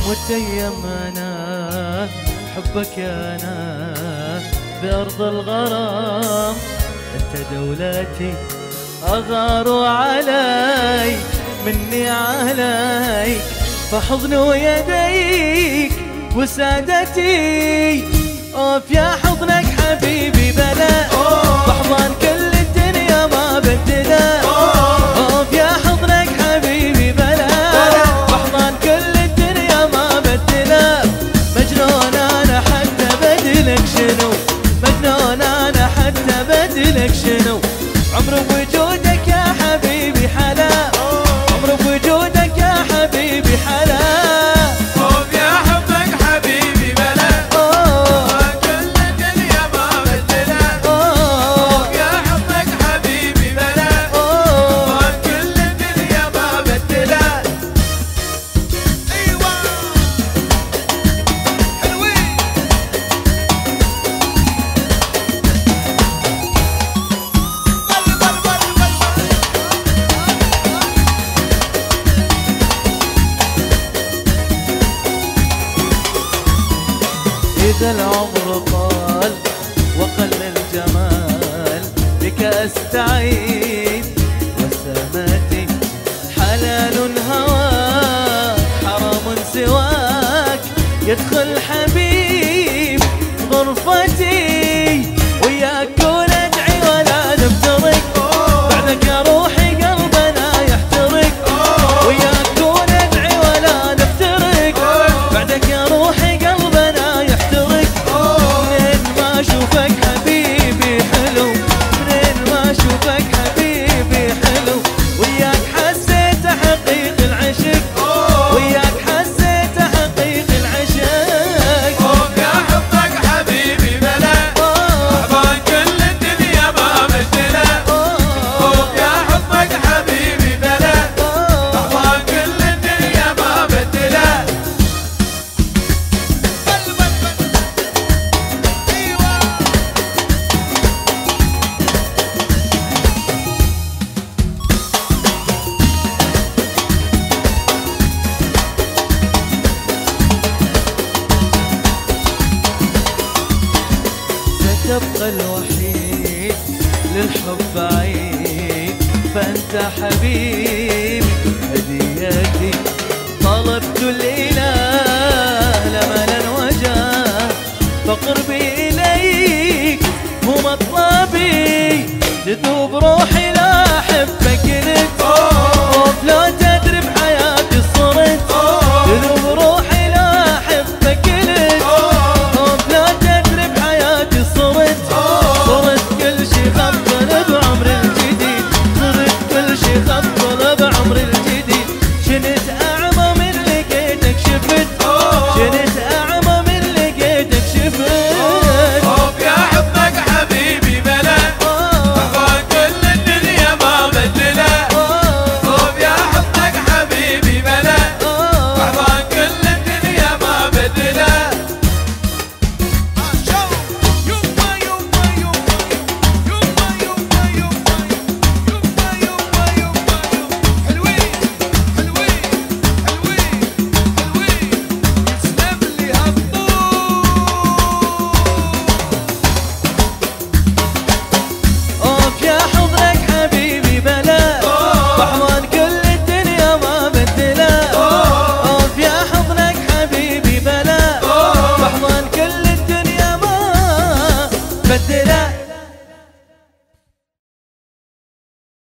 وتيمنا حبك انا بأرض الغرام، انت دولتي اغار علي مني عليك، فحضن يديك وسادتي. اوف يا حضنك حبيبي بلا، بحضن كل الدنيا ما بدلا. اوف يا حضنك حبيبي بلا، بحضن كل الدنيا ما بدلا. مجنون انا حتى بدلك شنو، مجنون انا حتى بدلك شنو. عمر بوجودك يا حبيبي حلا، عمر بوجودك يا حبيبي حلا. اوف يا حبك حبيبي بلا، كل الدنيا ما بدلا. اوف يا حبك حبيبي بلا، كل الدنيا ما بدلا. ايوه حلوين. إذا العمر طال وقل الجمال بك أستعين، وسماتي حلال هواك حرام سواك. يدخل حبيب غرفتي وياك وندعي ولا نفترق، بعدك يا روحي قلبنا يحترق. وياك وندعي ولا نفترق، بعدك يا روحي قلبنا يحترق. منين ما اشوفك حبيبي حلو، منين ما اشوفك حبيبي حلو. وياك حسيت حقيق العشق، وياك حسيت حقيق العشق. اوف يا حبك حبيبي بلا، احضان كل الدنيا ما بدلا. اوف يا حبك حبيبي بلا، احضان كل الدنيا ما بدلا. ايوه ستبقى الوحيد للحب عيد، فأنت حبيبي هديتي. طلبت الإله لملا وجاه، فقربي إليك هو مطلبي. تذوب روحي لا أحبك انت، لو